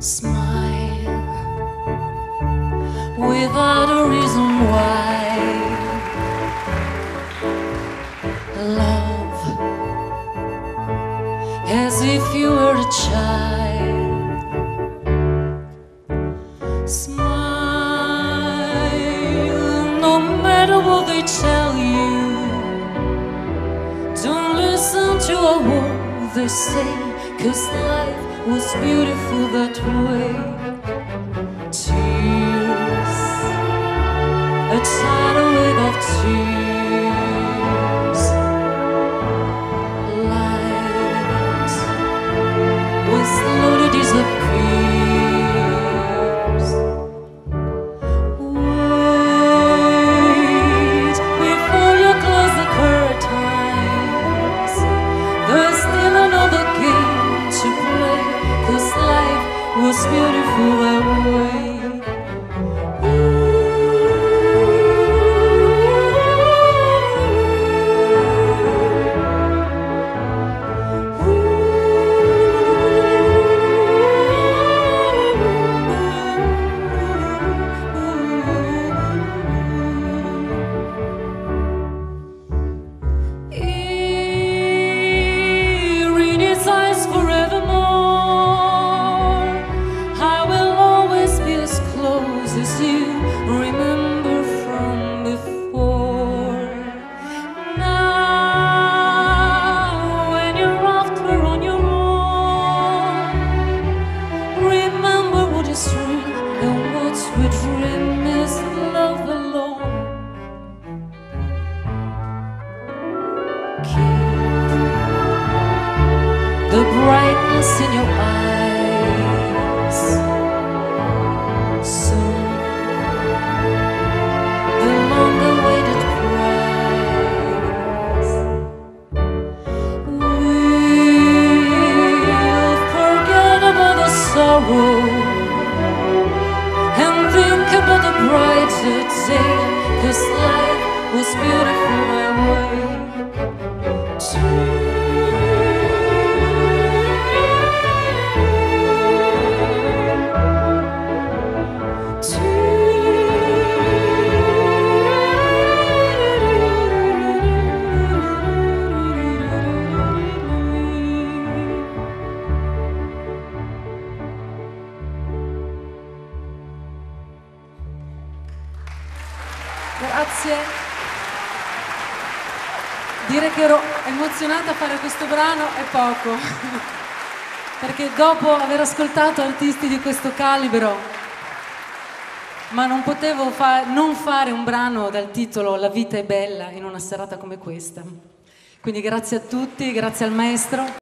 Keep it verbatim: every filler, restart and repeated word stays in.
Smile without a reason why. Love as if you were a child. Smile no matter what they tell you. Don't listen to a word they say, 'cause life was beautiful that way. Tears, a tidal wave of tears. Light will slowly disappears. Wait before you close the curtains. There's still another game to play, 'cause life was beautiful that way. Remember from before. Now when you're after on your own, remember what is real and what we dream is love alone. Keep the brightness in your eyes. Soon and think about the brighter day, 'cause life was beautiful that way. Grazie. Dire che ero emozionata a fare questo brano è poco, perché dopo aver ascoltato artisti di questo calibro, ma non potevo fa- non fare un brano dal titolo La vita è bella in una serata come questa. Quindi grazie a tutti, grazie al maestro.